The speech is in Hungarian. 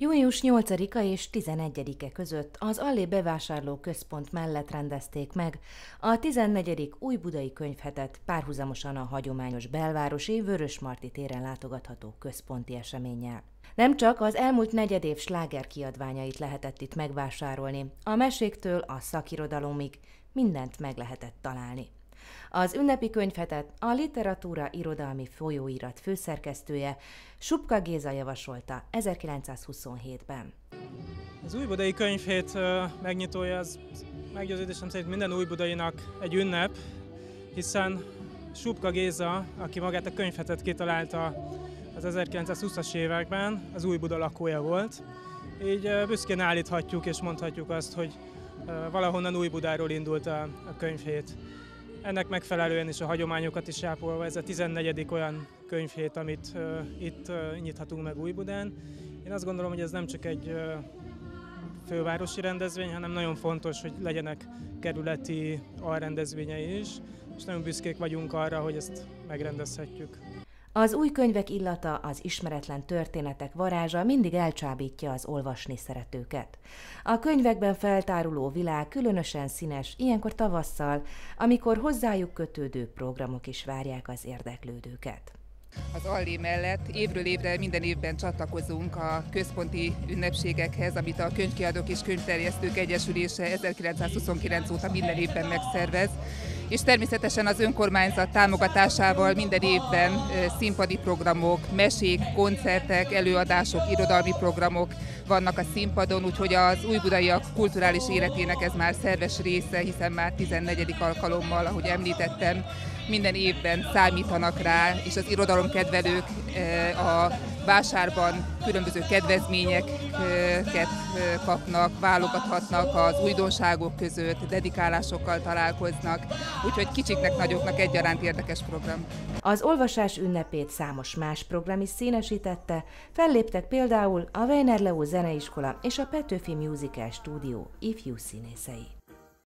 Június 8-a és 11-e között az Allé bevásárlóközpont mellett rendezték meg a 14. Újbudai Könyvhetet, párhuzamosan a hagyományos belvárosi Vörösmarty téren látogatható központi eseménnyel. Nem csak az elmúlt negyedév slágerkiadványait lehetett itt megvásárolni, a meséktől a szakirodalomig mindent meg lehetett találni. Az ünnepi könyvhetet a Literatúra Irodalmi Folyóirat főszerkesztője, Supka Géza javasolta 1927-ben. Az Újbudai Könyvhét megnyitója az meggyőződésem szerint minden újbudainak egy ünnep, hiszen Supka Géza, aki magát a könyvhetet kitalálta az 1920-as években, az Újbuda lakója volt. Így büszkén állíthatjuk és mondhatjuk azt, hogy valahonnan Újbudáról indult a könyvhét. Ennek megfelelően is a hagyományokat is ápolva, ez a 14. olyan könyvhét, amit itt nyithatunk meg Újbudán. Én azt gondolom, hogy ez nem csak egy fővárosi rendezvény, hanem nagyon fontos, hogy legyenek kerületi alrendezvényei is, és nagyon büszkék vagyunk arra, hogy ezt megrendezhetjük. Az új könyvek illata, az ismeretlen történetek varázsa mindig elcsábítja az olvasni szeretőket. A könyvekben feltáruló világ különösen színes, ilyenkor tavasszal, amikor hozzájuk kötődő programok is várják az érdeklődőket. Az Allé mellett évről évre minden évben csatlakozunk a központi ünnepségekhez, amit a Könyvkiadók és Könyvterjesztők Egyesülése 1929 óta minden évben megszervez, és természetesen az önkormányzat támogatásával minden évben színpadi programok, mesék, koncertek, előadások, irodalmi programok vannak a színpadon, úgyhogy az újbudaiak kulturális életének ez már szerves része, hiszen már 14. alkalommal, ahogy említettem, minden évben számítanak rá, és az irodalomkedvelők a vásárban különböző kedvezményeket kapnak, válogathatnak az újdonságok között, dedikálásokkal találkoznak, úgyhogy kicsiknek, nagyoknak egyaránt érdekes program. Az olvasás ünnepét számos más program is színesítette, felléptek például a Weiner Leó Zeneiskola és a Petőfi Musical Stúdió ifjú színészei.